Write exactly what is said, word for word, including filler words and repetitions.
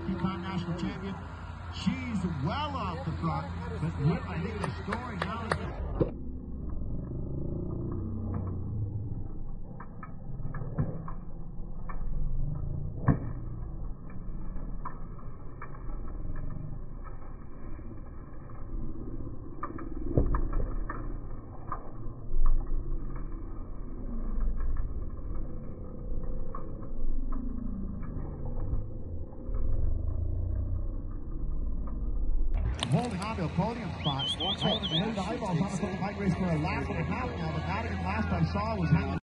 fifty-time national champion. She's well off the front, but what I think the story now is that holding on to a podium spot. Watch out. The eyeballs on the bike race for a lap and a half now, but Madigan last I saw was hanging.